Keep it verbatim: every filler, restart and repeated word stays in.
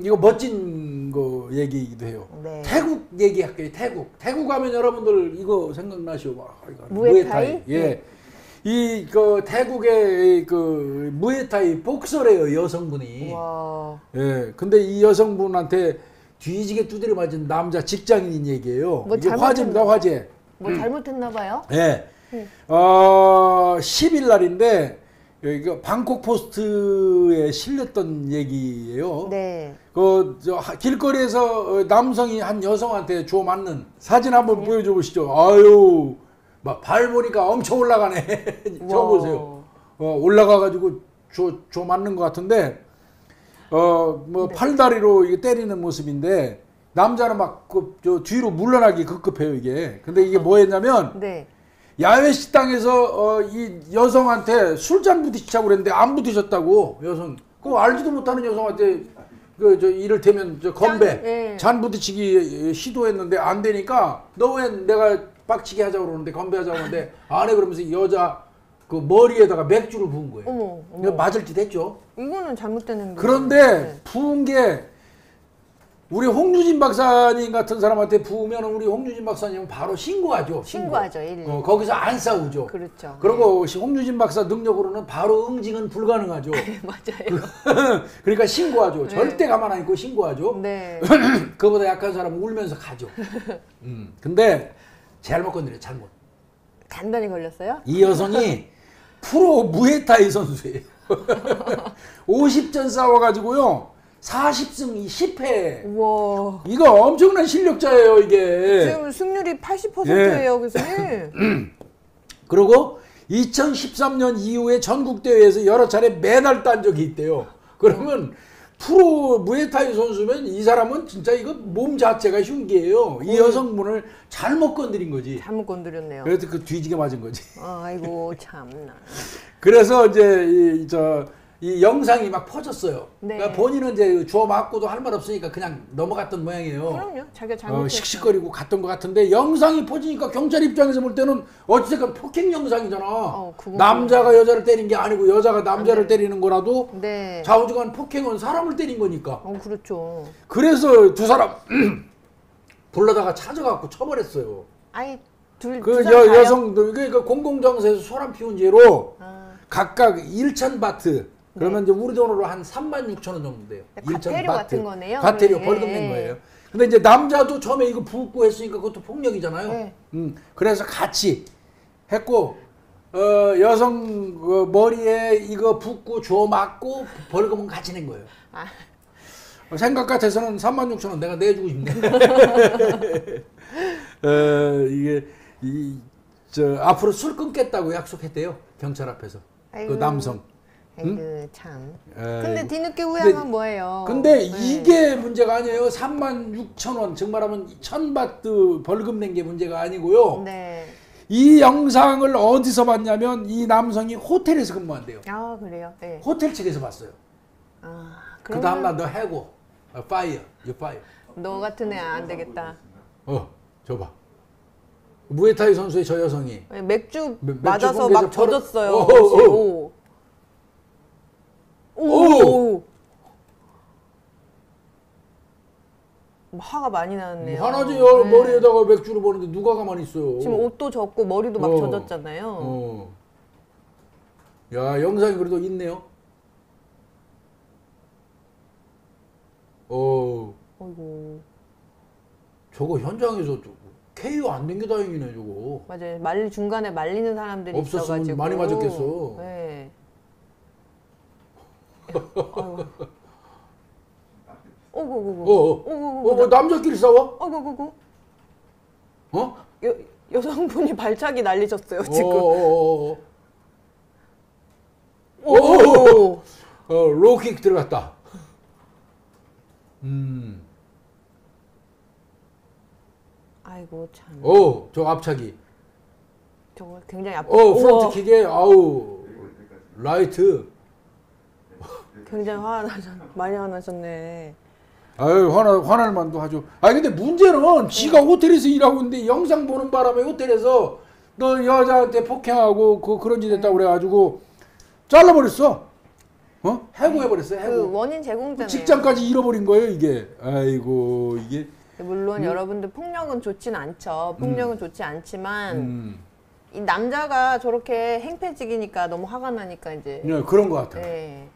이거 멋진 거 얘기이기도 해요. 네. 태국 얘기할게요. 태국. 태국 가면 여러분들 이거 생각나시오. 막 무에타이? 무에타이. 예. 이 그 태국의 그 무에타이 복서래요, 여성분이. 와. 예. 근데 이 여성분한테 뒤지게 두드려 맞은 남자 직장인인 얘기예요. 뭐 이게 화제입니다, 화제. 뭐 음. 잘못했나 봐요? 예. 음. 어, 십 일 날인데 이거 방콕 포스트에 실렸던 얘기예요. 네. 그 저 길거리에서 남성이 한 여성한테 줘 맞는 사진 한번 네. 보여줘 보시죠. 아유, 막 발 보니까 엄청 올라가네. 저 보세요. 어, 올라가 가지고 줘, 줘 맞는 것 같은데 어, 뭐 네. 팔다리로 이게 때리는 모습인데 남자는 막 그 저 뒤로 물러나기 급급해요 이게. 근데 이게 뭐였냐면 네. 야외 식당에서 어, 이 여성한테 술잔 부딪히자고 그랬는데 안 부딪혔다고 여성. 그 알지도 못하는 여성한테 그 저 이를테면 저 건배 짠, 네. 잔 부딪히기 시도했는데 안 되니까 너 왜 내가 빡치게 하자고 그러는데 건배하자고 하는데 안 해 그러면서 여자 그 머리에다가 맥주를 부은 거예요. 어머, 어머. 맞을 듯 했죠. 이거는 잘못된 행동. 그런데 네. 부은 게 우리 홍유진 박사님 같은 사람한테 부으면 우리 홍유진 박사님은 바로 신고하죠. 신고하죠. 신고. 어, 거기서 안 싸우죠. 그렇죠. 그리고 네. 홍유진 박사 능력으로는 바로 응징은 불가능하죠. 맞아요. 그러니까 신고하죠. 네. 절대 가만 안 있고 신고하죠. 네. 그보다 약한 사람은 울면서 가죠. 음. 근데 잘못 건드려 잘못. 단단히 걸렸어요? 이 여성이 프로 무에타이 선수예요. 오십 전 싸워가지고요. 사십 승 십 패. 우와. 이거 엄청난 실력자예요, 이게. 지금 승률이 팔십 퍼센트예요, 예. 교수님. 그리고 이천십삼 년 이후에 전국 대회에서 여러 차례 메달 딴 적이 있대요. 그러면 프로 무에타이 선수면 이 사람은 진짜 이거 몸 자체가 흉기예요. 이 여성분을 잘못 건드린 거지. 잘못 건드렸네요. 그래서 그 뒤지게 맞은 거지. 아이고 참나. 그래서 이제 이 저 이 영상이 막 퍼졌어요. 네. 그러니까 본인은 이제 주워 맞고도 할 말 없으니까 그냥 넘어갔던 모양이에요. 그럼요. 자기가 잘못했어요. 어, 씩씩거리고 갔던 것 같은데 영상이 퍼지니까 경찰 입장에서 볼 때는 어찌됐건 폭행 영상이잖아. 어, 남자가 여자를 때린 게 아니고 여자가 남자를 네. 때리는 거라도 네. 좌우지간 폭행은 사람을 때린 거니까. 어, 그렇죠. 그래서 두 사람 불러다가 찾아갖고 처벌했어요. 아이 둘 그 두 여, 여성들 그러니까 공공장소에서 소란 피운 죄로 아. 각각 천 바트. 그러면 네. 이제 우리 돈으로 한 삼만 육천 원 정도 돼요. 과태료 같은 거네요. 과태료 벌금 낸 거예요. 근데 이제 남자도 처음에 이거 붓고 했으니까 그것도 폭력이잖아요. 네. 음, 그래서 같이 했고 어, 여성 어, 머리에 이거 붓고 주워 맞고 벌금은 같이 낸 거예요. 아. 생각 같아서는 삼만 육천 원 내가 내주고 싶네. 어, 이게 이, 저, 앞으로 술 끊겠다고 약속했대요. 경찰 앞에서. 아이고. 그 남성. 아이고 응? 참. 근데 에이. 뒤늦게 후회하면 뭐예요? 근데 네. 이게 문제가 아니에요. 삼만 육천 원 정말하면 천 바트 벌금 낸 게 문제가 아니고요. 네. 이 영상을 어디서 봤냐면 이 남성이 호텔에서 근무한대요. 아 그래요? 네. 호텔 측에서 봤어요. 아, 그러면... 그 다음날 너 해고. 어, 파이어. 유 파이어. 너 같은 애 안 되겠다. 어, 줘봐. 무에타이 선수의 저 여성이 네, 맥주, 맥주 맞아서 막 젖었어요. 오, 오, 오. 오. 오. 화가 많이 났네요. 화나지. 네. 머리에다가 맥주를 버는데 누가 가만히 있어요. 지금 옷도 젖고 머리도 막 어. 젖었잖아요. 어. 야, 영상이 그래도 있네요. 어. 어이구. 저거 현장에서 케이오 안 된 게 다행이네 저거. 맞아요. 말리 중간에 말리는 사람들이 없었으면 있어가지고 많이 맞았겠어. 네. 오고고고. 어, 어, 어, 남자끼리 싸워? 오고고고. 어? 여 여성분이 발차기 날리셨어요 지금. 오. 오. 오. 어, 로킥 들어갔다. 음. 아이고 참. 오, 저 앞차기. 저거 굉장히 아파. 어, 프론트 킥에 아우 라이트. 굉장히 화나셨, 많이 화나셨네. 아유, 화나, 화날 만도 하죠. 아 근데 문제는 지가 네. 호텔에서 일하고 있는데 영상 보는 바람에 호텔에서 너 여자한테 폭행하고 그 그런 짓 했다고 그래가지고 잘라버렸어. 어? 해고해버렸어요. 해고. 그 원인 제공자네요. 직장까지 잃어버린 거예요 이게. 아이고 이게. 물론 음. 여러분들 폭력은 좋진 않죠. 폭력은 음. 좋지 않지만 음. 이 남자가 저렇게 행패직이니까 너무 화가 나니까 이제 네, 그런 것 같아요. 네.